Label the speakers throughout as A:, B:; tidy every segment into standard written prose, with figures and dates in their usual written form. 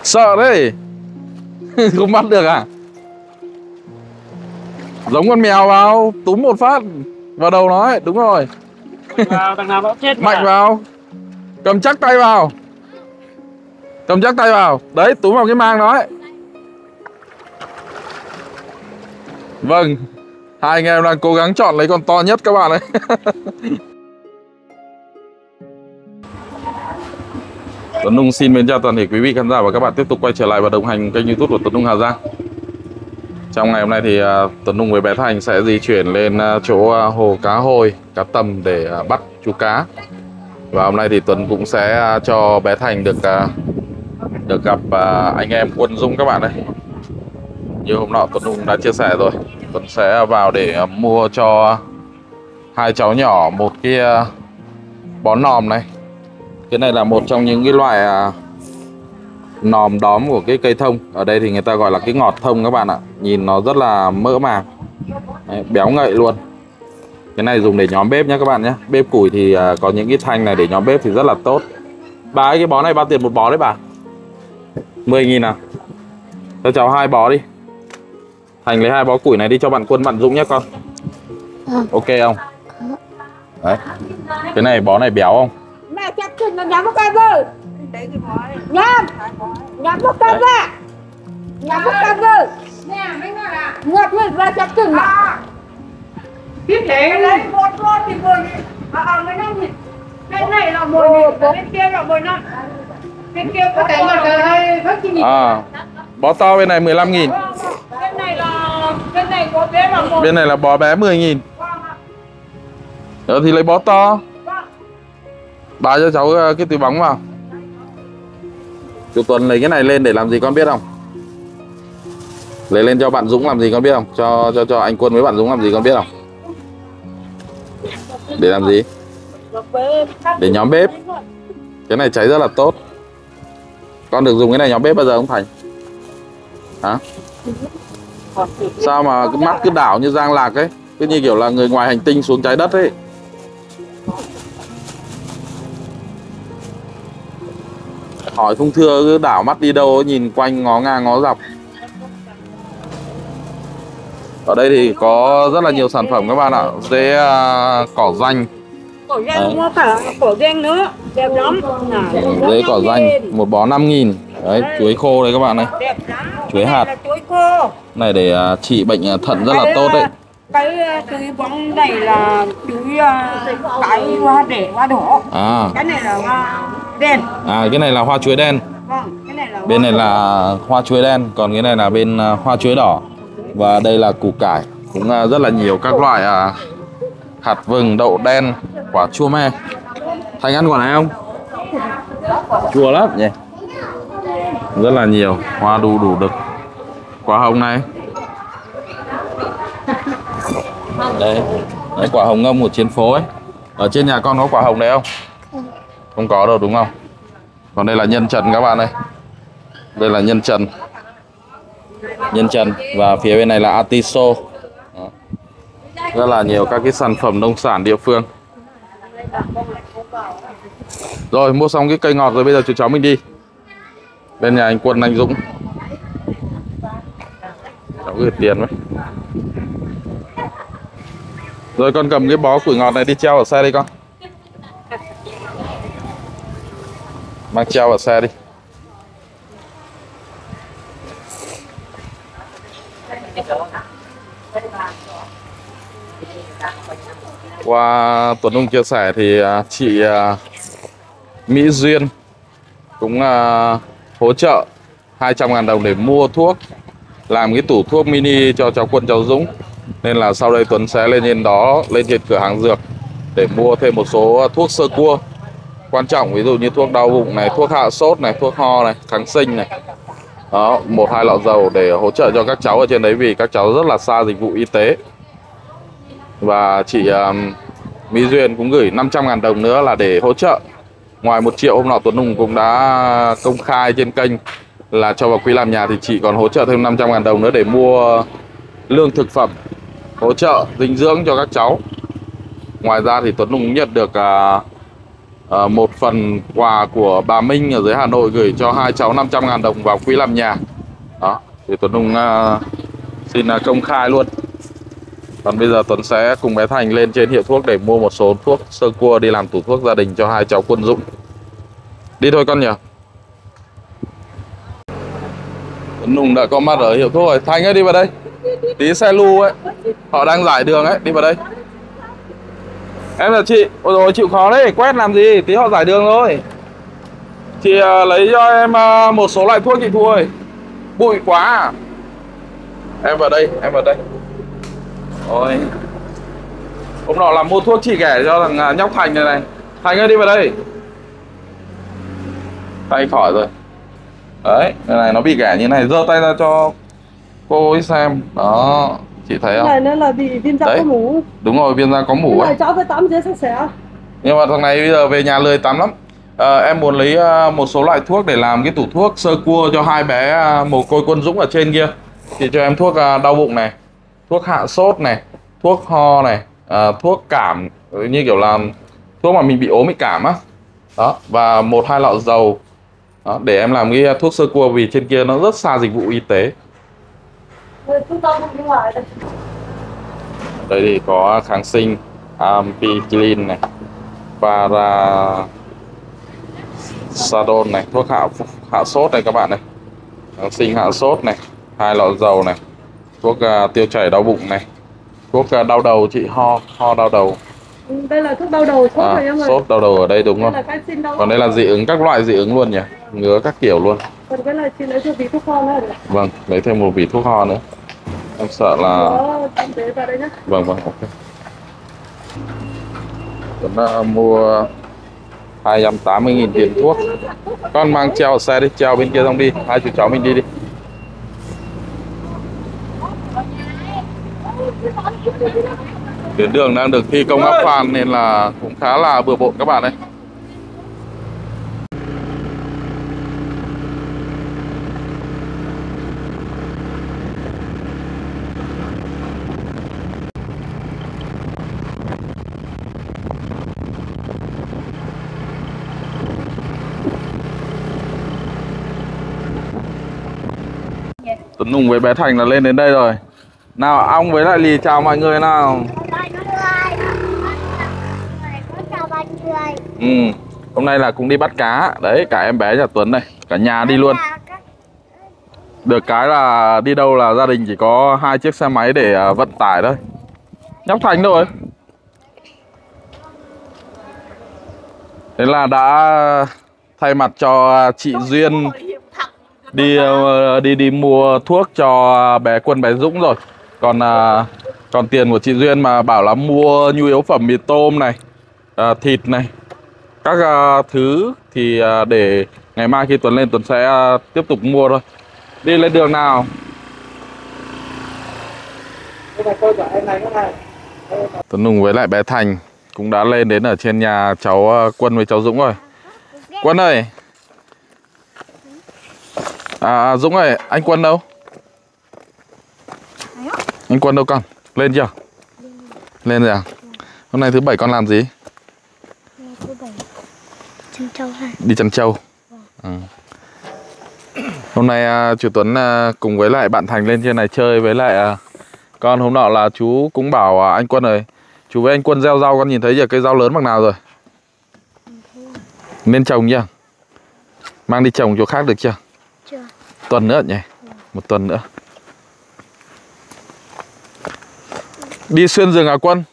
A: Sợ đấy. Không bắt được à? Giống con mèo vào, túm một phát vào đầu nó ấy, đúng rồi.
B: Vào, thằng nào nó chết
A: Mạnh vào. Cầm chắc tay vào. Cầm chắc tay vào. Đấy, túm vào cái mang nó ấy. Vâng. Hai anh em đang cố gắng chọn lấy con to nhất các bạn ấy. Tuấn Nung xin mến chào toàn thể quý vị khán giả và các bạn tiếp tục quay trở lại và đồng hành kênh YouTube của Tuấn Nung Hà Giang. Trong ngày hôm nay thì Tuấn Nung với bé Thành sẽ di chuyển lên chỗ hồ cá hồi, cá tầm để bắt chú cá. Và hôm nay thì Tuấn cũng sẽ cho bé Thành được gặp anh em Quân Dũng các bạn đây. Như hôm nọ Tuấn Nung đã chia sẻ rồi, Tuấn sẽ vào để mua cho hai cháu nhỏ một cái bó nòm này. Cái này là một trong những cái loại nòm đóm của cái cây thông. Ở đây thì người ta gọi là cái ngọt thông các bạn ạ. Nhìn nó rất là mỡ màng. Đấy, béo ngậy luôn. Cái này dùng để nhóm bếp nhé các bạn nhé. Bếp củi thì có những cái thanh này để nhóm bếp thì rất là tốt. Bà ơi, cái bó này bao tiền một bó đấy bà? 10.000 à? Cho cháu 2 bó đi. Thành lấy 2 bó củi này đi cho bạn Quân bạn Dũng nhé con. Ok không? Đấy. Cái này bó này béo không?
C: Mẹ chắc chừng là nhắm một cây rồi. Nhắm một cây ra. Nhắm một cây rồi. Nè, mấy người à. Ngọt người ra chắc chừng là. Biết thế lấy một lon thì 10.000. Mấy năm thì cái này là 10.000, bên kia là 15. Bên kia có cái là
A: bó to bên này 15.000.
C: Bên này có bé là 1.
A: Bên này là bó bé 10.000. Thì lấy bó to. Bà cho cháu cái túi bóng vào. Chú Tuấn lấy cái này lên để làm gì con biết không? Lấy lên cho bạn Dũng làm gì con biết không? Cho anh Quân với bạn Dũng làm gì con biết không? Để làm gì? Để nhóm bếp. Cái này cháy rất là tốt. Con được dùng cái này nhóm bếp bao giờ không Thành? Hả? Sao mà cái mắt cứ đảo như Giang Lạc ấy, cứ như kiểu là người ngoài hành tinh xuống trái đất ấy. Hỏi không thưa cứ đảo mắt đi đâu, nhìn quanh ngó ngang ngó dọc. Ở đây thì có rất là nhiều sản phẩm các bạn ạ. Dế cỏ danh.
C: Cỏ danh mua cả cỏ danh nữa, đẹp lắm.
A: Dế cỏ danh, một bó 5.000. Đấy, chuối khô đây các bạn này. Chuối hạt.
C: Chuối khô.
A: Này để trị bệnh thận rất là tốt đấy.
C: Cái túi bóng này là túi cái hoa để hoa đỏ. Cái này là hoa đen.
A: Cái này là hoa chuối đen.
C: Vâng, cái này là
A: bên này là hoa chuối đen, còn cái này là bên hoa chuối đỏ. Và đây là củ cải, cũng rất là nhiều các loại hạt vừng, đậu đen, quả chua me. Thành ăn quả này không? Chua lắm nhỉ. Rất là nhiều, hoa đủ đực. Quả hồng này. Đây, đấy, quả hồng ngâm một trên phố ấy. Ở trên nhà con có quả hồng đấy không? Không có đâu đúng không? Còn đây là nhân trần các bạn ơi. Đây là nhân trần. Nhân trần. Và phía bên này là atiso. Đó. Rất là nhiều các cái sản phẩm nông sản địa phương. Rồi mua xong cái cây ngọt rồi, bây giờ chú cháu mình đi bên nhà anh Quân anh Dũng. Cháu gửi tiền với. Rồi con cầm cái bó củi ngọt này đi treo ở xe đi con. Mang treo vào xe đi. Qua Tuấn Nung chia sẻ thì chị Mỹ Duyên cũng hỗ trợ 200.000 đồng để mua thuốc, làm cái tủ thuốc mini cho cháu Quân cháu Dũng. Nên là sau đây Tuấn sẽ lên trên cửa hàng dược để mua thêm một số thuốc sơ cua quan trọng, ví dụ như thuốc đau bụng này, thuốc hạ sốt này, thuốc ho này, kháng sinh này. Đó, 1-2 lọ dầu để hỗ trợ cho các cháu ở trên đấy, vì các cháu rất là xa dịch vụ y tế. Và chị Mỹ Duyên cũng gửi 500.000 đồng nữa là để hỗ trợ. Ngoài 1 triệu hôm nọ Tuấn Hùng cũng đã công khai trên kênh là cho vào quỹ làm nhà, thì chị còn hỗ trợ thêm 500.000 đồng nữa để mua lương thực phẩm, hỗ trợ dinh dưỡng cho các cháu. Ngoài ra thì Tuấn Hùng nhận được một phần quà của bà Minh ở dưới Hà Nội gửi cho hai cháu 500.000 đồng vào quỹ làm nhà. Đó, thì Tuấn Hùng xin công khai luôn. Còn bây giờ Tuấn sẽ cùng bé Thành lên trên hiệu thuốc để mua một số thuốc sơ cua đi làm tủ thuốc gia đình cho hai cháu Quân Dũng. Đi thôi con nhỉ. Tuấn Hùng đã có mặt ở hiệu thuốc rồi. Thành ơi, đi vào đây. Tí xe lu ấy, họ đang giải đường ấy, đi vào đây. Em là chị, ôi rồi chịu khó đấy, quét làm gì, tí họ giải đường thôi. Chị lấy cho em một số loại thuốc chị Thu ơi. Bụi quá à. Em vào đây, em vào đây. Ôi, hôm nọ làm mua thuốc chị ghẻ cho thằng nhóc Thành này này. Thành ơi, đi vào đây. Tay khỏi rồi. Đấy, cái này nó bị ghẻ như này, giơ tay ra cho cô ấy xem. Đó, chị thấy không?
C: Cái này nó là bị viêm da có mủ.
A: Đúng rồi, viêm da có mủ ấy.
C: Cháu phải tắm dưới sạch sẽ.
A: Nhưng mà thằng này bây giờ về nhà lười tắm lắm. Em muốn lấy một số loại thuốc để làm cái tủ thuốc sơ cua cho hai bé mồ côi Quân Dũng ở trên kia. Thì cho em thuốc đau bụng này, thuốc hạ sốt này, thuốc ho này, thuốc cảm như kiểu là thuốc mà mình bị ốm bị cảm á. Đó, và 1-2 lọ dầu. Đó, để em làm cái thuốc sơ cua vì trên kia nó rất xa dịch vụ y tế. Đây thì có kháng sinh ampicillin này, paracetamol này, thuốc hạ sốt này các bạn này, kháng sinh hạ sốt này, 2 lọ dầu này, thuốc tiêu chảy đau bụng này, thuốc đau đầu chị ho đau đầu.
C: Đây là thuốc đau đầu, sốt rồi em ơi.
A: Sốt đau đầu ở đây đúng không? Còn đây là dị ứng, các loại dị ứng luôn nhỉ, ngứa các kiểu luôn.
C: Còn cái này chị lấy thêm vị thuốc ho nữa.
A: Vâng, lấy thêm một vị thuốc ho nữa. Em sợ là vâng, ok. Tuấn mua 280.000 tiền thuốc. Con mang treo ở xe đi, treo bên kia xong đi. Hai chú cháu mình đi đi. Tuyến đường đang được thi công áp phan nên là cũng khá là bừa bộn các bạn đấy. Tuấn Hùng với bé Thành là lên đến đây rồi. Nào ong với lại Lì chào mọi người nào. Hôm nay là cũng đi bắt cá. Đấy, cả em bé nhà Tuấn này, cả nhà đi luôn. Được cái là đi đâu là gia đình chỉ có 2 chiếc xe máy để vận tải thôi. Nhóc Thành đâu rồi? Thế là đã thay mặt cho chị Duyên đi mua thuốc cho bé Quân bé Dũng rồi. Còn tiền của chị Duyên mà bảo là mua nhu yếu phẩm mì tôm này, thịt này, các thứ thì để ngày mai khi Tuấn lên Tuấn sẽ tiếp tục mua thôi. Đi lên đường nào. Tuấn Hùng với lại bé Thành cũng đã lên đến ở trên nhà cháu Quân với cháu Dũng rồi. Quân ơi, Dũng ơi, anh Quân đâu? Anh Quân đâu con? Lên chưa? Lên rồi à? Hôm nay thứ Bảy con làm gì?
D: Thứ Bảy chăn trâu hả?
A: Đi chăn trâu. Hôm nay chú Tuấn cùng với lại bạn Thành lên trên này chơi với lại con. Hôm nọ là chú cũng bảo anh Quân rồi, chú với anh Quân gieo rau, con nhìn thấy giờ cây rau lớn bằng nào rồi? Nên trồng chưa? Mang đi trồng chỗ khác được chưa?
D: Chưa.
A: Tuần nữa nhỉ? Một tuần nữa. Đi xuyên rừng à Quân?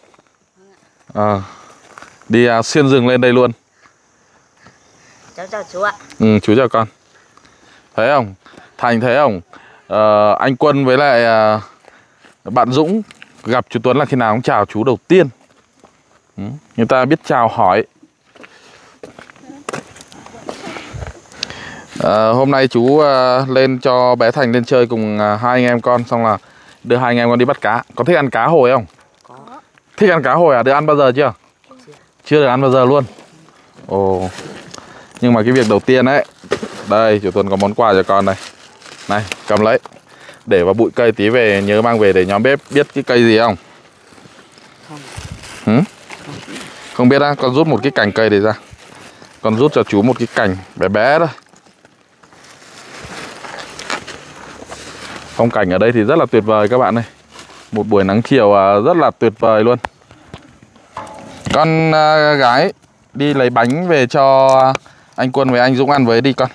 A: Đi xuyên rừng lên đây luôn.
D: Cháu chào chú ạ.
A: Chú chào con. Thấy không? Thành thấy không? Anh Quân với lại bạn Dũng gặp chú Tuấn là khi nào cũng chào chú đầu tiên. Người ta biết chào hỏi. Hôm nay chú lên cho bé Thành lên chơi cùng 2 anh em con. Xong là đưa 2 anh em con đi bắt cá. Có thích ăn cá hồi không?
D: Có.
A: Thích ăn cá hồi à? Được ăn bao giờ chưa? Chưa được ăn bao giờ luôn. Ồ. Nhưng mà cái việc đầu tiên ấy, đây chú Tuấn có món quà cho con này. Này, cầm lấy. Để vào bụi cây tí về, nhớ mang về để nhóm bếp biết cái cây gì không? Không. Không biết á, con rút một cái cành cây này ra. Con rút cho chú một cái cành bé bé thôi. Phong cảnh ở đây thì rất là tuyệt vời các bạn ơi. Một buổi nắng chiều rất là tuyệt vời luôn. Con gái đi lấy bánh về cho anh Quân với anh Dũng ăn với đi con.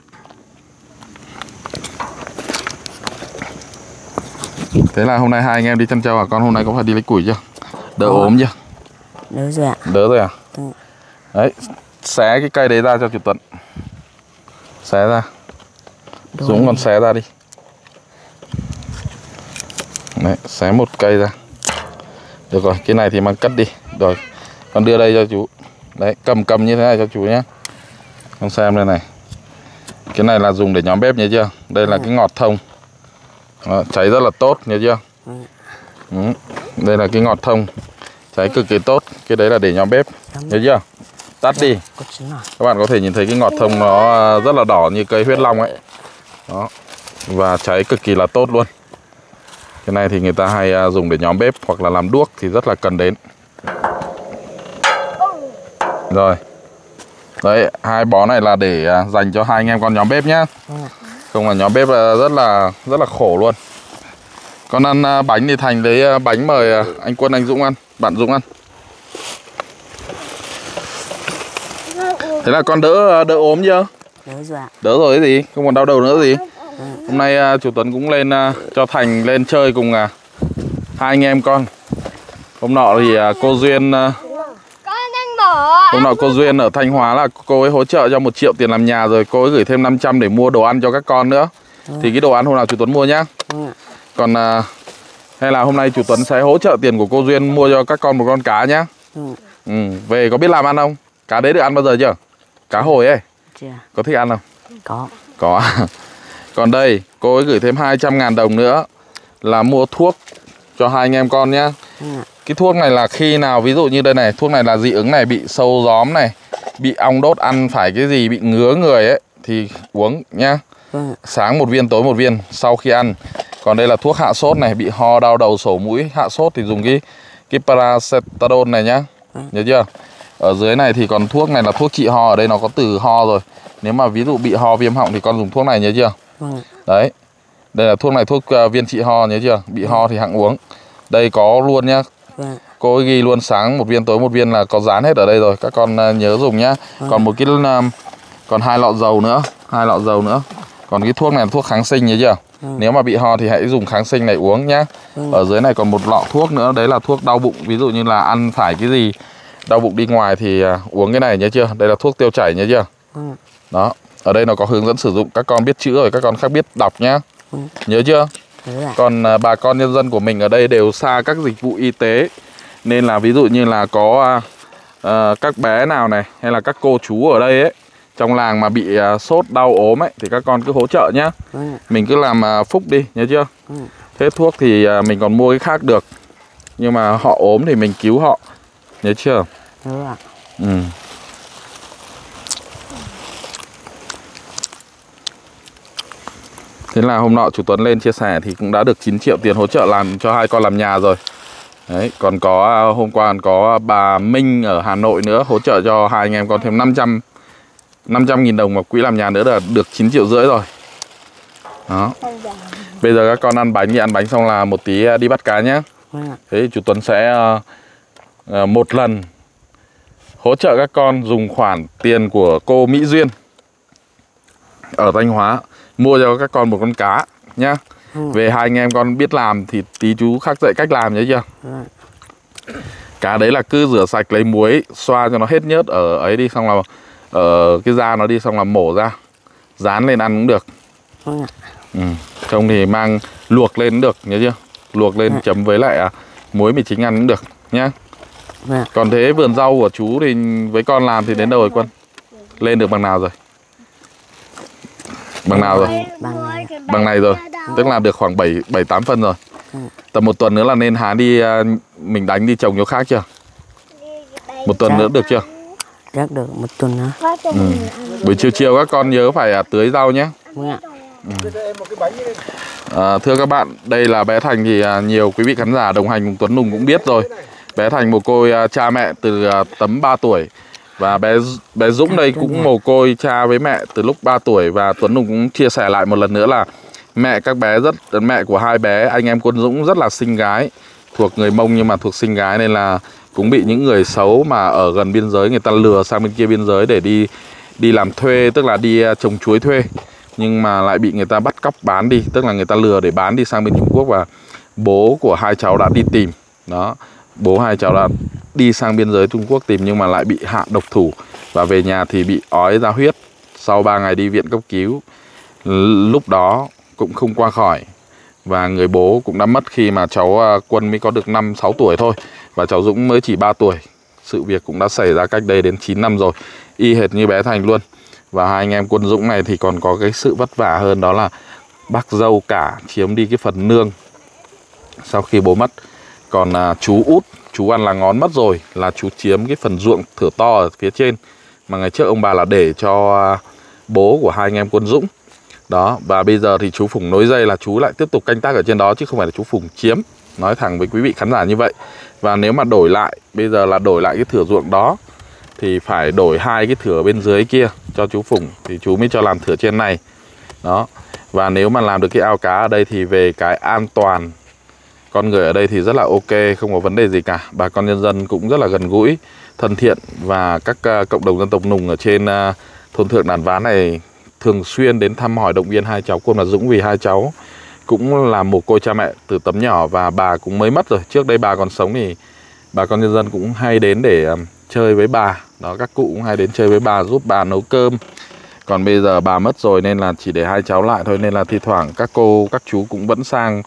A: Thế là hôm nay hai anh em đi chăn trâu à? Con hôm nay có phải đi lấy củi chưa? Đỡ ốm chưa?
D: Đỡ rồi ạ.
A: Đỡ rồi à?
D: Ừ.
A: Đấy, xé cái cây đấy ra cho chú Tuấn. Xé ra. Dũng còn xé ra đi. Đấy, xé một cây ra. Được rồi, cái này thì mang cất đi. Rồi, con đưa đây cho chú. Đấy, cầm như thế này cho chú nhé. Con xem đây này. Cái này là dùng để nhóm bếp nhớ chưa? Đây là cái ngọt thông. Đó, cháy rất là tốt nhớ chưa? Đây là cái ngọt thông. Cháy cực kỳ tốt. Cái đấy là để nhóm bếp. Nhớ chưa? Tắt đi. Các bạn có thể nhìn thấy cái ngọt thông nó rất là đỏ như cây huyết long ấy. Đó. Và cháy cực kỳ là tốt luôn. Cái này thì người ta hay dùng để nhóm bếp hoặc là làm đuốc thì rất là cần đến. Rồi. Đấy, hai bó này là để dành cho hai anh em con nhóm bếp nhá. Không là nhóm bếp rất là khổ luôn. Con ăn bánh thì Thành lấy bánh mời anh Quân, anh Dũng ăn, bạn Dũng ăn. Thế là con đỡ ốm chưa?
D: Đỡ rồi ạ.
A: Đỡ rồi cái gì, không còn đau đầu nữa gì. Hôm nay chú Tuấn cũng lên cho Thành lên chơi cùng hai anh em con. Hôm nọ thì cô Duyên hôm nọ cô Duyên ở Thanh Hóa là cô ấy hỗ trợ cho 1 triệu tiền làm nhà rồi, cô ấy gửi thêm 500 để mua đồ ăn cho các con nữa. Thì cái đồ ăn hôm nào chú Tuấn mua nhá. Còn hay là hôm nay chú Tuấn sẽ hỗ trợ tiền của cô Duyên mua cho các con một con cá nhá. Về có biết làm ăn không? Cá đấy được ăn bao giờ chưa? Cá hồi ấy.
D: Chưa.
A: Có thích ăn không?
D: Có.
A: Có. Còn đây, cô ấy gửi thêm 200.000 đồng nữa là mua thuốc cho hai anh em con nhá. Cái thuốc này là khi nào, ví dụ như đây này, thuốc này là dị ứng này, bị sâu gióm này, bị ong đốt, ăn phải cái gì bị ngứa người ấy thì uống nhá. Sáng 1 viên, tối 1 viên sau khi ăn. Còn đây là thuốc hạ sốt này, bị ho, đau đầu, sổ mũi, hạ sốt thì dùng cái paracetamol này nhá. Nhớ chưa? Ở dưới này thì còn thuốc này là thuốc trị ho, ở đây nó có từ ho rồi. Nếu mà ví dụ bị ho viêm họng thì con dùng thuốc này nhớ chưa? Đấy. Đây là thuốc này, thuốc viên trị ho nhớ chưa? Bị ho thì hẵng uống. Đây có luôn nhá. Cô ấy ghi luôn sáng 1 viên, tối 1 viên là có dán hết ở đây rồi. Các con nhớ dùng nhá. Còn một cái còn 2 lọ dầu nữa, 2 lọ dầu nữa. Còn cái thuốc này là thuốc kháng sinh nhớ chưa? Nếu mà bị ho thì hãy dùng kháng sinh này uống nhá. Ở dưới này còn một lọ thuốc nữa, đấy là thuốc đau bụng, ví dụ như là ăn phải cái gì đau bụng đi ngoài thì uống cái này nhớ chưa? Đây là thuốc tiêu chảy nhớ chưa? Đó, ở đây nó có hướng dẫn sử dụng, các con biết chữ rồi, các con khác biết đọc nhá. Nhớ chưa? Còn bà con nhân dân của mình ở đây đều xa các dịch vụ y tế, nên là ví dụ như là có các bé nào này hay là các cô chú ở đây ấy trong làng mà bị sốt đau ốm ấy thì các con cứ hỗ trợ nhá. Mình cứ làm phúc đi, nhớ chưa? Thế thuốc thì mình còn mua cái khác được, nhưng mà họ ốm thì mình cứu họ, nhớ chưa? Thế là hôm nọ chú Tuấn lên chia sẻ thì cũng đã được 9 triệu tiền hỗ trợ làm cho hai con làm nhà rồi. Đấy, còn có hôm qua còn có bà Minh ở Hà Nội nữa hỗ trợ cho hai anh em con thêm 500.000 đồng vào quỹ làm nhà nữa là được 9,5 triệu rồi. Đó. Bây giờ các con ăn bánh thì ăn bánh xong là một tí đi bắt cá nhé. Thế chú Tuấn sẽ một lần hỗ trợ các con dùng khoản tiền của cô Mỹ Duyên ở Thanh Hóa mua cho các con một con cá nhá. Về hai anh em con biết làm thì tí chú khắc dạy cách làm nhớ chưa? Cá đấy là cứ rửa sạch, lấy muối xoa cho nó hết nhớt ở ấy đi, xong là ở cái da nó đi, xong là mổ ra rán lên ăn cũng được. Không thì mang luộc lên cũng được, nhớ chưa? Luộc lên chấm với lại muối mì chính ăn cũng được nhá. Còn thế vườn rau của chú thì với con làm thì đến đâu rồi Quân? Lên được bằng nào rồi? Bằng nào rồi? Bằng này rồi. Tức là được khoảng 7-8 phân rồi. Tầm 1 tuần nữa là nên hái đi, mình đánh đi trồng chỗ khác chưa? 1 tuần nữa được chưa?
D: Chắc được 1 tuần nữa.
A: Buổi chiều các con nhớ phải tưới rau nhé. Thưa các bạn, đây là bé Thành thì nhiều quý vị khán giả đồng hành cùng Tuấn Nùng cũng biết rồi. Bé Thành mồ côi cha mẹ từ tấm 3 tuổi. Và bé Dũng đây cũng mồ côi cha với mẹ từ lúc 3 tuổi. Và Tuấn Hùng cũng chia sẻ lại một lần nữa là mẹ của hai bé anh em Quân Dũng rất là xinh gái, thuộc người Mông nhưng mà thuộc xinh gái, nên là cũng bị những người xấu mà ở gần biên giới người ta lừa sang bên kia biên giới để đi làm thuê, tức là đi trồng chuối thuê, nhưng mà lại bị người ta bắt cóc bán đi, tức là người ta lừa để bán đi sang bên Trung Quốc. Và bố của hai cháu đã đi tìm đó, bố hai cháu đã đi sang biên giới Trung Quốc tìm nhưng mà lại bị hạ độc thủ, và về nhà thì bị ói ra huyết. Sau 3 ngày đi viện cấp cứu, lúc đó cũng không qua khỏi. Và người bố cũng đã mất khi mà cháu Quân mới có được 5-6 tuổi thôi, và cháu Dũng mới chỉ 3 tuổi. Sự việc cũng đã xảy ra cách đây đến 9 năm rồi, y hệt như bé Thành luôn. Và hai anh em Quân Dũng này thì còn có cái sự vất vả hơn, đó là bác dâu cả chiếm đi cái phần nương sau khi bố mất. Còn chú út, chú ăn lá ngón mất rồi, là chú chiếm cái phần ruộng thửa to ở phía trên mà ngày trước ông bà là để cho bố của hai anh em Quân Dũng đó. Và bây giờ thì chú Phùng nối dây là chú lại tiếp tục canh tác ở trên đó, chứ không phải là chú Phùng chiếm. Nói thẳng với quý vị khán giả như vậy. Và nếu mà đổi lại, bây giờ là đổi lại cái thửa ruộng đó thì phải đổi 2 cái thửa bên dưới kia cho chú Phùng thì chú mới cho làm thửa trên này đó. Và nếu mà làm được cái ao cá ở đây thì về cái an toàn con người ở đây thì rất là ok, không có vấn đề gì cả. Bà con nhân dân cũng rất là gần gũi, thân thiện. Và các cộng đồng dân tộc Nùng ở trên thôn Thượng Đàn Ván này thường xuyên đến thăm hỏi động viên hai cháu Quân và Dũng, vì hai cháu cũng là mồ côi cha mẹ từ tấm nhỏ và bà cũng mới mất rồi. Trước đây bà còn sống thì bà con nhân dân cũng hay đến để chơi với bà đó, các cụ cũng hay đến chơi với bà, giúp bà nấu cơm. Còn bây giờ bà mất rồi nên là chỉ để hai cháu lại thôi, nên là thi thoảng các cô các chú cũng vẫn sang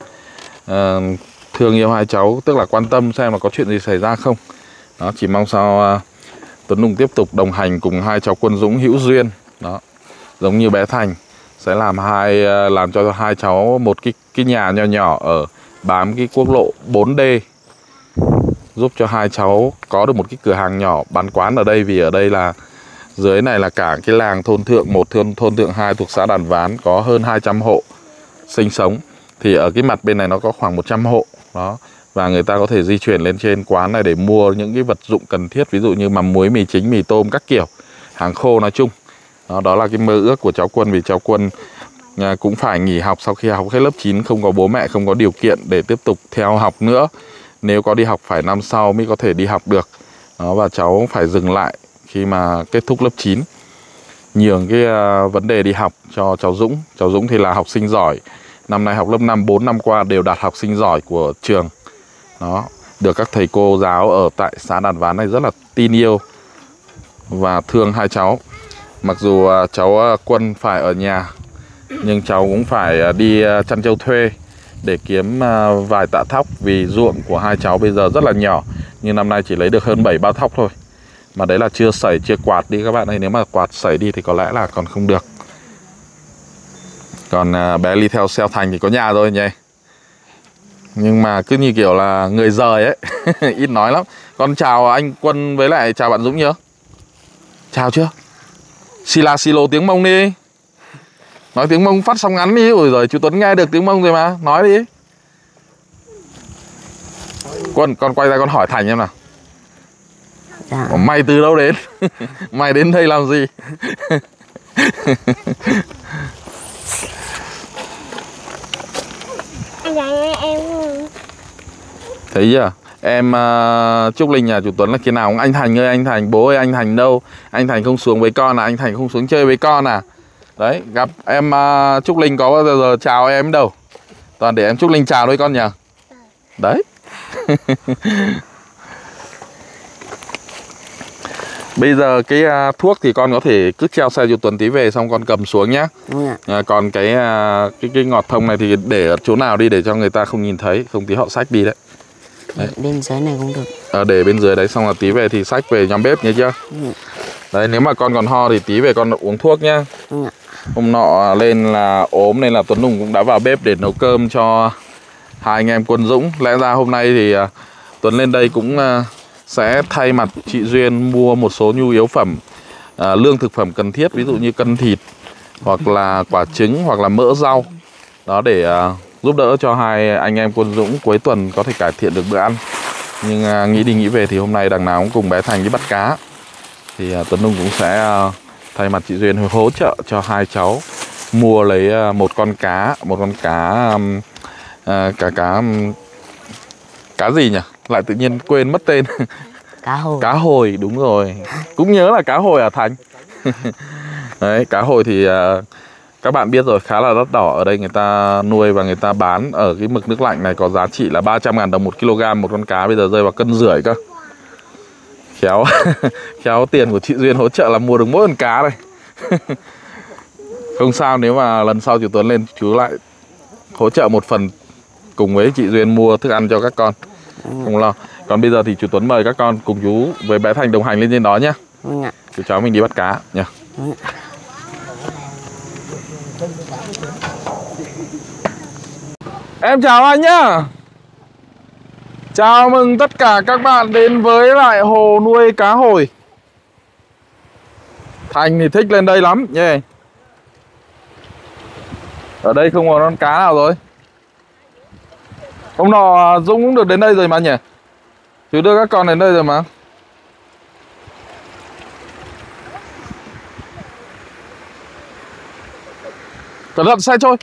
A: thương yêu hai cháu, tức là quan tâm xem là có chuyện gì xảy ra không đó. Chỉ mong sao Tuấn Hùng tiếp tục đồng hành cùng hai cháu Quân Dũng hữu duyên đó, giống như bé Thành sẽ làm cho hai cháu một cái nhà nho nhỏ ở bám cái quốc lộ 4D, giúp cho hai cháu có được một cái cửa hàng nhỏ bán quán ở đây. Vì ở đây là dưới này là cả cái làng thôn Thượng 1, thôn Thượng 2 thuộc xã Đàn Ván có hơn 200 hộ sinh sống, thì ở cái mặt bên này nó có khoảng 100 hộ đó. Và người ta có thể di chuyển lên trên quán này để mua những cái vật dụng cần thiết, ví dụ như mắm muối, mì chính, mì tôm các kiểu, hàng khô nói chung đó. Đó là cái mơ ước của cháu Quân, vì cháu Quân cũng phải nghỉ học sau khi học hết lớp 9, không có bố mẹ, không có điều kiện để tiếp tục theo học nữa. Nếu có đi học phải năm sau mới có thể đi học được đó. Và cháu phải dừng lại khi mà kết thúc lớp 9, nhường cái vấn đề đi học cho cháu Dũng. Cháu Dũng thì là học sinh giỏi, năm nay học lớp 5, 4 năm qua đều đạt học sinh giỏi của trường đó, được các thầy cô giáo ở tại xã Đàn Ván này rất là tin yêu và thương hai cháu. Mặc dù cháu Quân phải ở nhà, nhưng cháu cũng phải đi chăn trâu thuê để kiếm vài tạ thóc, vì ruộng của hai cháu bây giờ rất là nhỏ, nhưng năm nay chỉ lấy được hơn 7 bao thóc thôi. Mà đấy là chưa sẩy, chưa quạt đi các bạn ơi. Nếu mà quạt sẩy đi thì có lẽ là còn không được. Còn bé Ly theo Xeo Thành thì có nhà rồi nhỉ, nhưng mà cứ như kiểu là người rời ấy. Ít nói lắm. Con chào anh Quân với lại chào bạn Dũng nhớ. Chào chưa? Sila silo tiếng Mông đi. Nói tiếng Mông phát sóng ngắn đi. Ôi giời, chú Tuấn nghe được tiếng Mông rồi mà. Nói đi. Quân, con quay ra con hỏi Thành em nào.
E: Dạ.
A: Mày từ đâu đến? Mày đến đây làm gì?
D: Em
A: Thấy chưa? Em Trúc Linh nhà chú Tuấn là khi nào cũng anh Thành ơi, anh Thành, bố ơi anh Thành đâu? Anh Thành không xuống với con à? Anh Thành không xuống chơi với con à? Đấy, gặp em Trúc Linh có bao giờ chào em đâu. Toàn để em Trúc Linh chào thôi con nhỉ? Đấy. Bây giờ cái thuốc thì con có thể cứ treo xe cho Tuấn tí về xong con cầm xuống nhá. Còn cái ngọt thông này thì để ở chỗ nào đi để cho người ta không nhìn thấy, không tí họ xách đi đấy. Đấy.
E: Bên dưới này cũng được.
A: Để bên dưới đấy xong là tí về thì xách về nhóm bếp nhớ chưa? Đấy, nếu mà con còn ho thì tí về con uống thuốc nhá. Hôm nọ lên là ốm nên là Tuấn Hùng cũng đã vào bếp để nấu cơm cho hai anh em Quân Dũng. Lẽ ra hôm nay thì Tuấn lên đây cũng sẽ thay mặt chị Duyên mua một số nhu yếu phẩm, lương thực phẩm cần thiết, ví dụ như cân thịt hoặc là quả trứng hoặc là mỡ rau đó, để giúp đỡ cho hai anh em Quân Dũng cuối tuần có thể cải thiện được bữa ăn. Nhưng nghĩ đi nghĩ về thì hôm nay đằng nào cũng cùng bé Thành đi bắt cá thì Tuấn Nung cũng sẽ thay mặt chị Duyên hỗ trợ cho hai cháu mua lấy một con cá cá gì nhỉ? Lại tự nhiên quên mất tên.
E: Cá hồi.
A: Cá hồi, đúng rồi. Cũng nhớ là cá hồi à Thành. Đấy, cá hồi thì các bạn biết rồi, khá là đắt đỏ. Ở đây người ta nuôi và người ta bán ở cái mực nước lạnh này có giá trị là 300.000 đồng 1 kg. Một con cá bây giờ rơi vào 1,5 cân cơ. Khéo khéo tiền của chị Duyên hỗ trợ là mua được mỗi con cá này. Không sao, nếu mà lần sau chú Tuấn lên chú lại hỗ trợ một phần cùng với chị Duyên mua thức ăn cho các con. Không lo. Còn bây giờ thì chú Tuấn mời các con cùng chú với bé Thành đồng hành lên trên đó nhé. Chú cháu mình đi bắt cá nhé. Em chào anh nhá. Chào mừng tất cả các bạn đến với lại hồ nuôi cá hồi. Thành thì thích lên đây lắm nhé. Ở đây không có con cá nào rồi. Hôm nọ Dũng cũng được đến đây rồi mà nhỉ. Chú đưa các con đến đây rồi mà. Cẩn thận xe trôi.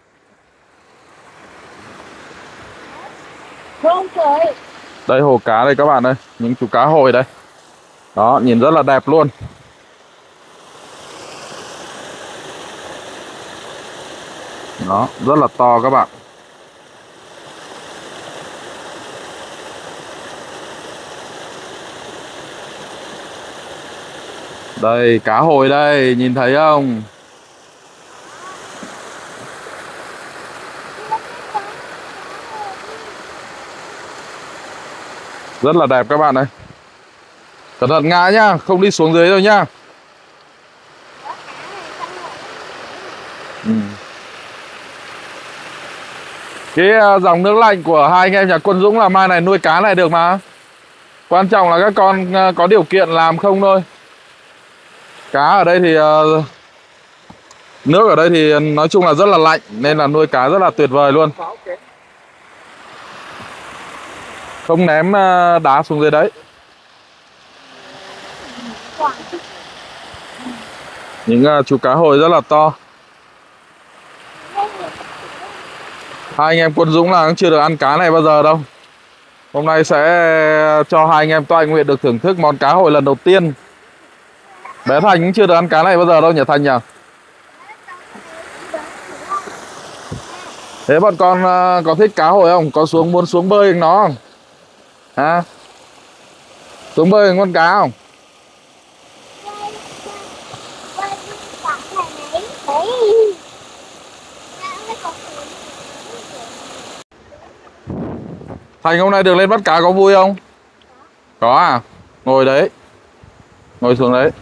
A: Đây hồ cá đây các bạn ơi. Những chú cá hồi đây. Đó, nhìn rất là đẹp luôn. Đó, rất là to các bạn. Đây, cá hồi đây, nhìn thấy không? Rất là đẹp các bạn ơi. Cẩn thận ngã nhá, không đi xuống dưới đâu nhá. Cái dòng nước lạnh của hai anh em nhà Quân Dũng là mai này nuôi cá này được mà. Quan trọng là các con có điều kiện làm không thôi. Cá ở đây thì nước ở đây thì nói chung là rất là lạnh, nên là nuôi cá rất là tuyệt vời luôn. Không ném đá xuống dưới đấy. Những chú cá hồi rất là to. Hai anh em Quân Dũng là cũng chưa được ăn cá này bao giờ đâu. Hôm nay sẽ cho hai anh em Toại Nguyện được thưởng thức món cá hồi lần đầu tiên. Bé Thành cũng chưa được ăn cá này bao giờ đâu nhỉ Thành nhỉ? Thế bọn con có thích cá hồi không? Có muốn xuống bơi với nó không? Hả? Xuống bơi với con cá không? Thành hôm nay được lên bắt cá có vui không? Có à? Ngồi đấy. Ngồi xuống đấy.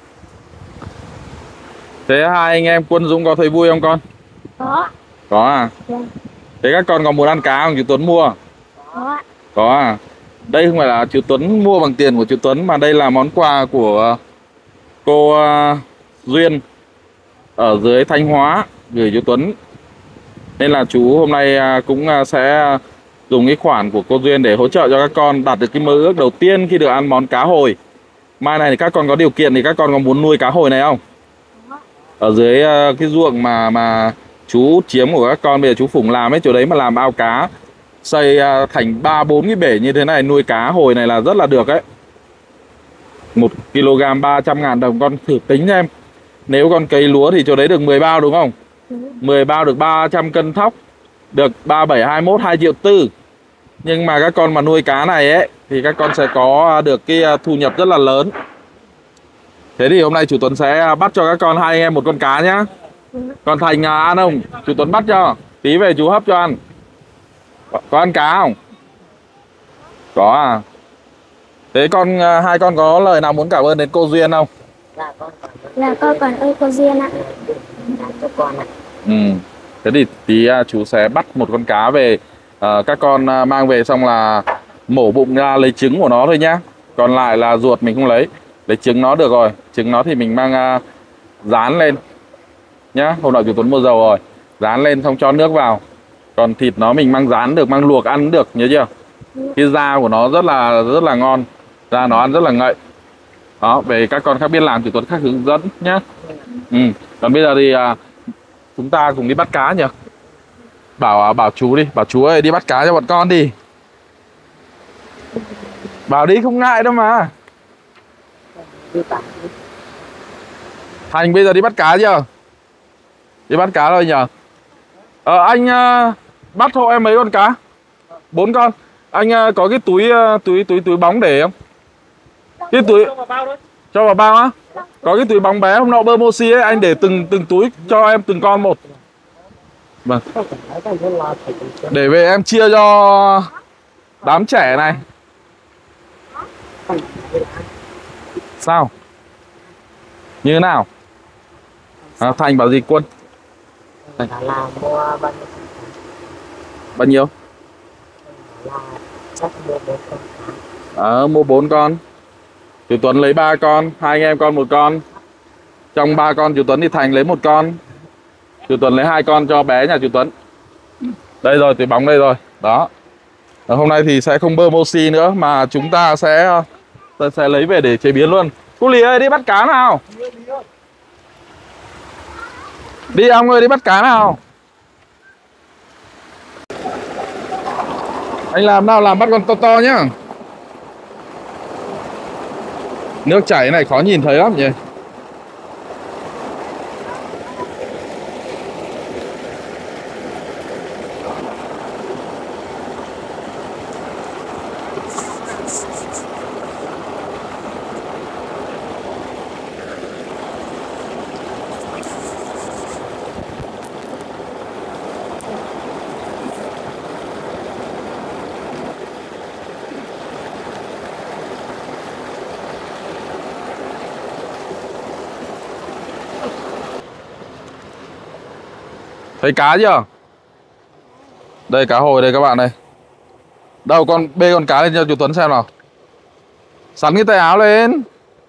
A: Thế hai anh em Quân Dũng có thấy vui không con?
D: Có.
A: Có à? Thế các con có muốn ăn cá không? Chú Tuấn mua?
D: Có.
A: Có à? Đây không phải là chú Tuấn mua bằng tiền của chú Tuấn, mà đây là món quà của cô Duyên ở dưới Thanh Hóa gửi chú Tuấn. Nên là chú hôm nay cũng sẽ dùng cái khoản của cô Duyên để hỗ trợ cho các con đạt được cái mơ ước đầu tiên khi được ăn món cá hồi. Mai này thì các con có điều kiện thì các con có muốn nuôi cá hồi này không? Ở dưới cái ruộng mà chú chiếm của các con, bây giờ chú Phùng làm ấy, chỗ đấy mà làm ao cá, xây thành 3-4 cái bể như thế này, nuôi cá hồi này là rất là được ấy. 1 kg 300.000 đồng, con thử tính em. Nếu con cấy lúa thì chỗ đấy được 10 bao đúng không? 10 bao được 300 cân thóc, được 3721 2,4 triệu. Nhưng mà các con mà nuôi cá này ấy thì các con sẽ có được cái thu nhập rất là lớn. Thế thì hôm nay chú Tuấn sẽ bắt cho các con hai anh em một con cá nhá. Còn Thành ăn không? Chú Tuấn bắt cho. Tí về chú hấp cho ăn. Có ăn cá không? Có à? Thế hai con có lời nào muốn cảm ơn đến cô Duyên không?
D: Là con cảm ơn cô Duyên ạ.
A: Thế thì tí chú sẽ bắt một con cá về, các con mang về xong là mổ bụng ra lấy trứng của nó thôi nhá. Còn lại là ruột mình không lấy. Lấy trứng nó được rồi. Trứng nó thì mình mang rán lên nhá. Hôm nọ chú Tuấn mua dầu rồi, rán lên xong cho nước vào. Còn thịt nó mình mang rán được, mang luộc ăn được, nhớ chưa? Cái da của nó rất là ngon. Da nó ăn rất là ngậy. Đó, về các con khác biết làm thì Tuấn khác hướng dẫn nhá. Còn bây giờ thì chúng ta cùng đi bắt cá nhỉ. Bảo chú đi, bảo chú ơi đi bắt cá cho bọn con đi. Bảo đi không ngại đâu mà. Thành bây giờ đi bắt cá chưa? Đi bắt cá rồi nhờ. Anh bắt hộ em mấy con cá? 4 con. Anh có cái túi bóng để không? Cái túi cho vào bao á. Có cái túi bóng bé hôm nọ bơ mochi ấy, anh để từng túi cho em từng con một. Vâng. Để về em chia cho đám trẻ này. Sao? Như thế nào? Thành bảo gì Quân?
E: Là mua
A: Bao nhiêu?
E: là chắc mua 4 con.
A: Mua 4 con. Chú Tuấn lấy 3 con, hai anh em con 1 con. Trong 3 con chú Tuấn thì Thành lấy 1 con. Chú Tuấn lấy 2 con cho bé nhà chú Tuấn. Đây rồi, túi bóng đây rồi. Đó. Hôm nay thì sẽ không bơ mochi nữa mà chúng ta sẽ lấy về để chế biến luôn. Cô Lì ơi đi bắt cá nào. Đi ông ơi đi bắt cá nào. Anh làm nào, làm bắt con to to nhá. Nước chảy này khó nhìn thấy lắm nhỉ. Thấy cá chưa? Đây cá hồi đây các bạn đây. Đâu con bê con cá lên cho chú Tuấn xem nào. Sắn cái tay áo lên.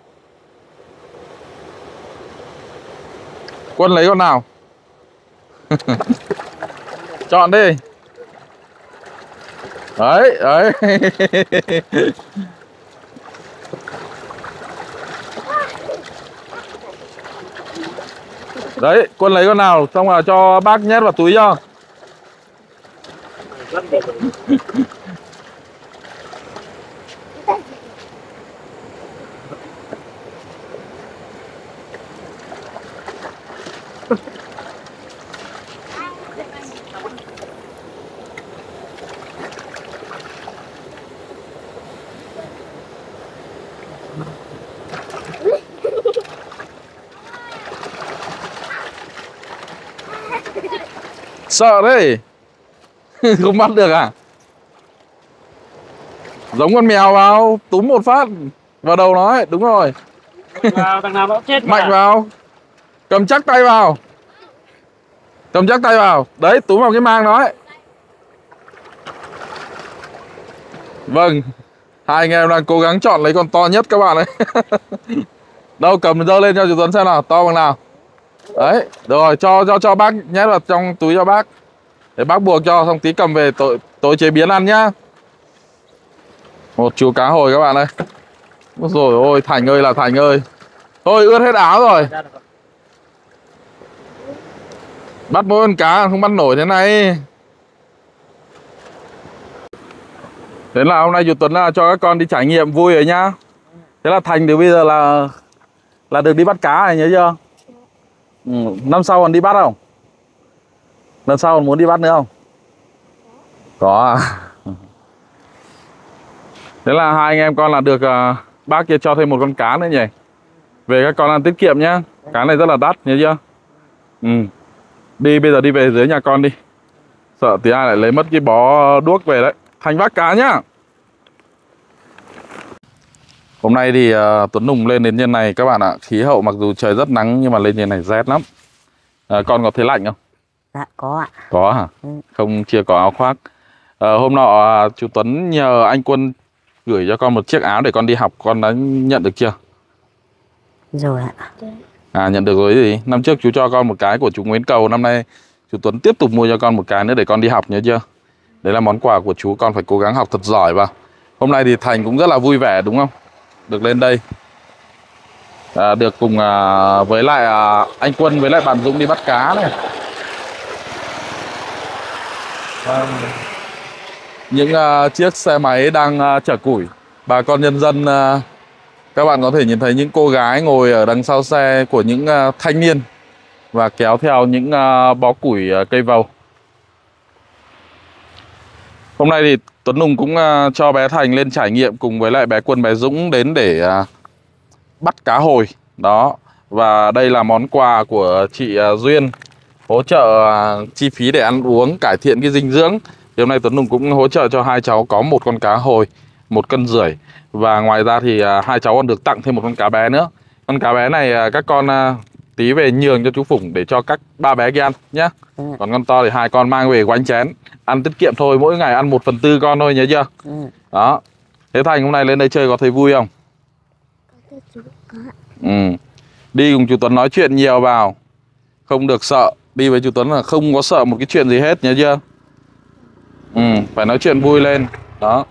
A: Quân lấy con nào? Chọn đi. Đấy, đấy. Đấy, Quân lấy con nào xong rồi cho bác nhét vào túi cho. Sợ đấy. Không bắt được à? Giống con mèo vào, túm một phát vào đầu nó ấy, đúng rồi.
B: Vào thằng nào nó chết
A: Mạnh vào. Cầm chắc tay vào. Cầm chắc tay vào. Đấy, túm vào cái mang nó ấy. Vâng. Hai anh em đang cố gắng chọn lấy con to nhất các bạn ấy. Đâu, cầm dơ lên cho chú Tuấn xem nào, to bằng nào. Đấy, rồi cho bác nhét vào trong túi cho bác. Để bác buộc cho, xong tí cầm về tối chế biến ăn nhá. Một chú cá hồi các bạn ơi. Ôi dồi ôi, Thành ơi là Thành ơi. Thôi ướt hết áo rồi. Bắt mỗi con cá không bắt nổi thế này. Thế là hôm nay chú Tuấn là cho các con đi trải nghiệm vui rồi nhá. Thế là Thành từ bây giờ là được đi bắt cá này, nhớ chưa? Năm sau còn đi bắt không? Lần sau còn muốn đi bắt nữa không? Có à? Thế là hai anh em con là được bác kia cho thêm một con cá nữa nhỉ. Về các con ăn tiết kiệm nhá. Cá này rất là đắt, nhớ chưa? Đi bây giờ đi về dưới nhà con đi. Sợ tí ai lại lấy mất cái bó đuốc về đấy. Thành vác cá nhá. Hôm nay thì Tuấn Nùng lên đến trên này các bạn ạ. Khí hậu mặc dù trời rất nắng nhưng mà lên trên này rét lắm. Con có thấy lạnh không?
E: Dạ có ạ.
A: Có hả? Không, chưa có áo khoác. Hôm nọ chú Tuấn nhờ anh Quân gửi cho con một chiếc áo để con đi học. Con đã nhận được chưa?
E: Rồi ạ.
A: Nhận được rồi gì? Năm trước chú cho con một cái của chú Nguyễn Cầu. Năm nay chú Tuấn tiếp tục mua cho con một cái nữa để con đi học, nhớ chưa? Đấy là món quà của chú, con phải cố gắng học thật giỏi vào. Hôm nay thì Thành cũng rất là vui vẻ đúng không? Được lên đây. được cùng với lại anh Quân với lại bạn Dũng đi bắt cá này. Những chiếc xe máy đang chở củi. Bà con nhân dân, các bạn có thể nhìn thấy những cô gái ngồi ở đằng sau xe của những thanh niên và kéo theo những bó củi cây vầu. Hôm nay thì Tuấn Nùng cũng cho bé Thành lên trải nghiệm cùng với lại bé Quân bé Dũng đến để bắt cá hồi. Đó. Và đây là món quà của chị Duyên, hỗ trợ chi phí để ăn uống, cải thiện cái dinh dưỡng. Thì hôm nay Tuấn Nùng cũng hỗ trợ cho hai cháu có một con cá hồi 1,5 cân. Và ngoài ra thì hai cháu còn được tặng thêm một con cá bé nữa. Con cá bé này các con tí về nhường cho chú Phụng để cho các ba bé kia ăn nhé. Còn con to thì hai con mang về quánh chén, ăn tiết kiệm thôi, mỗi ngày ăn 1/4 con thôi, nhớ chưa? Đó. Thế Thành hôm nay lên đây chơi có thấy vui không? Đi cùng chú Tuấn nói chuyện nhiều vào, không được sợ. Đi với chú Tuấn là không có sợ một cái chuyện gì hết, nhớ chưa? Phải nói chuyện vui lên. Đó.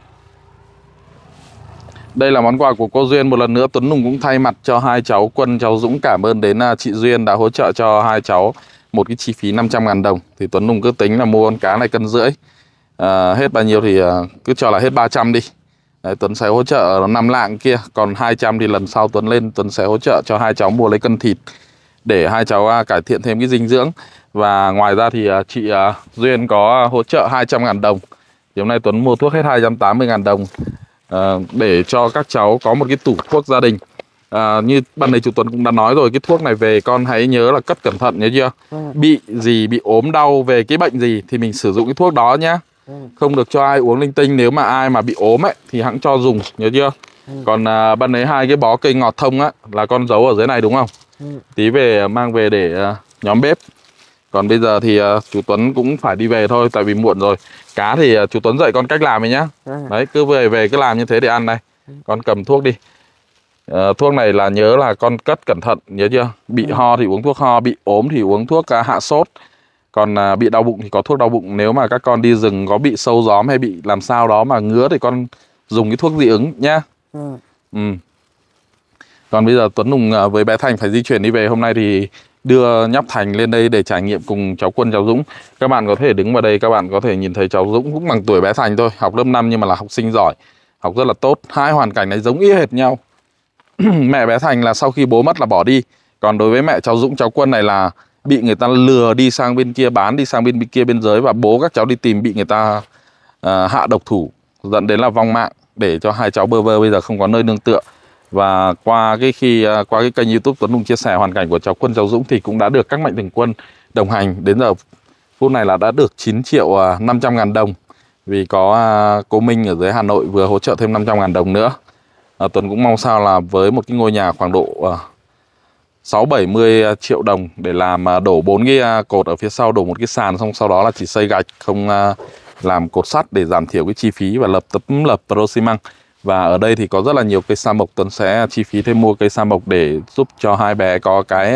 A: Đây là món quà của cô Duyên. Một lần nữa Tuấn Nùng cũng thay mặt cho hai cháu Quân, cháu Dũng cảm ơn đến chị Duyên đã hỗ trợ cho hai cháu một cái chi phí 500.000 đồng. Thì Tuấn Nùng cứ tính là mua con cá này 1,5 cân. Hết bao nhiêu thì cứ cho là hết 300 đi. Đấy, Tuấn sẽ hỗ trợ 5 lạng kia. Còn 200 thì lần sau Tuấn lên Tuấn sẽ hỗ trợ cho hai cháu mua lấy cân thịt để hai cháu cải thiện thêm cái dinh dưỡng. Và ngoài ra thì chị Duyên có hỗ trợ 200.000 đồng. Thì hôm nay Tuấn mua thuốc hết 280.000 đồng để cho các cháu có một cái tủ thuốc gia đình. Như ban nãy chú Tuấn cũng đã nói rồi, cái thuốc này về con hãy nhớ là cất cẩn thận, nhớ chưa? Bị gì, bị ốm đau về cái bệnh gì thì mình sử dụng cái thuốc đó nhá. Không được cho ai uống linh tinh. Nếu mà ai mà bị ốm ấy thì hẵng cho dùng, nhớ chưa? Còn ban nãy hai cái bó cây ngọt thông á là con giấu ở dưới này đúng không? Tí về mang về để nhóm bếp. Còn bây giờ thì chú Tuấn cũng phải đi về thôi, tại vì muộn rồi. Cá thì chú Tuấn dạy con cách làm ấy nhá. Đấy, cứ về cứ làm như thế để ăn này. Con cầm thuốc đi. Thuốc này là nhớ là con cất cẩn thận, nhớ chưa? Bị ho thì uống thuốc ho, bị ốm thì uống thuốc hạ sốt. Còn bị đau bụng thì có thuốc đau bụng. Nếu mà các con đi rừng có bị sâu gióm hay bị làm sao đó mà ngứa thì con dùng cái thuốc dị ứng nhá. Còn bây giờ Tuấn Nùng với bé Thành phải di chuyển đi về. Hôm nay thì đưa nhóc Thành lên đây để trải nghiệm cùng cháu Quân, cháu Dũng. Các bạn có thể đứng vào đây, các bạn có thể nhìn thấy cháu Dũng cũng bằng tuổi bé Thành thôi, học lớp 5 nhưng mà là học sinh giỏi, học rất là tốt. Hai hoàn cảnh này giống y hệt nhau. Mẹ bé Thành là sau khi bố mất là bỏ đi. Còn đối với mẹ cháu Dũng, cháu Quân này là bị người ta lừa đi sang bên kia, bán đi sang bên kia biên giới, và bố các cháu đi tìm bị người ta hạ độc thủ, dẫn đến là vong mạng, để cho hai cháu bơ vơ bây giờ không có nơi nương tựa. Và qua cái kênh YouTube Tuấn Nùng chia sẻ hoàn cảnh của cháu Quân, cháu Dũng thì cũng đã được các mạnh thường quân đồng hành. Đến giờ phút này là đã được 9.500.000 đồng. Vì có cô Minh ở dưới Hà Nội vừa hỗ trợ thêm 500.000 đồng nữa. Tuấn cũng mong sao là với một cái ngôi nhà khoảng độ 60-70 triệu đồng để làm đổ 4 cái cột ở phía sau, đổ một cái sàn, xong sau đó là chỉ xây gạch, không làm cột sắt để giảm thiểu cái chi phí, và tấm lập pro xi măng. Và ở đây thì có rất là nhiều cây sa mộc. Tuấn sẽ chi phí thêm mua cây sa mộc để giúp cho hai bé có cái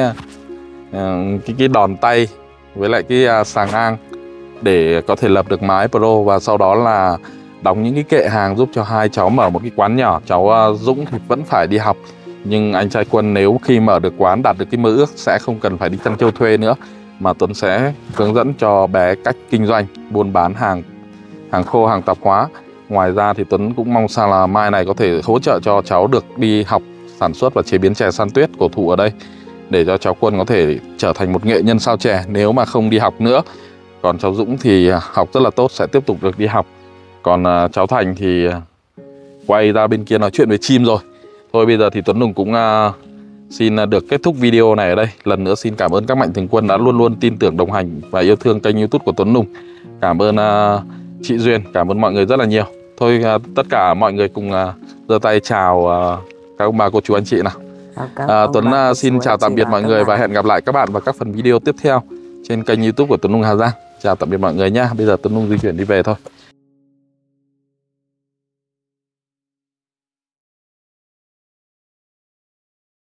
A: đòn tay với lại cái xà ngang để có thể lập được mái pro. Và sau đó là đóng những cái kệ hàng giúp cho hai cháu mở một cái quán nhỏ. Cháu Dũng thì vẫn phải đi học, nhưng anh trai Quân nếu khi mở được quán, đạt được cái mơ ước sẽ không cần phải đi chăn trâu thuê nữa, mà Tuấn sẽ hướng dẫn cho bé cách kinh doanh, buôn bán hàng khô, hàng tạp hóa. Ngoài ra thì Tuấn cũng mong sao là mai này có thể hỗ trợ cho cháu được đi học sản xuất và chế biến chè san tuyết cổ thụ ở đây, để cho cháu Quân có thể trở thành một nghệ nhân sao chè nếu mà không đi học nữa. Còn cháu Dũng thì học rất là tốt, sẽ tiếp tục được đi học. Còn cháu Thành thì quay ra bên kia nói chuyện với chim rồi. Thôi bây giờ thì Tuấn Nùng cũng xin được kết thúc video này ở đây. Lần nữa xin cảm ơn các mạnh thường quân đã luôn luôn tin tưởng, đồng hành và yêu thương kênh YouTube của Tuấn Nùng. Cảm ơn chị Duyên, cảm ơn mọi người rất là nhiều. Thôi tất cả mọi người cùng giơ tay chào các ông bà, cô chú, anh chị nào. Tuấn xin chào tạm biệt mọi người và hẹn gặp lại các bạn vào các phần video tiếp theo trên kênh YouTube của Tuấn Nùng Hà Giang. Chào tạm biệt mọi người nha. Bây giờ Tuấn Nùng di chuyển đi về thôi.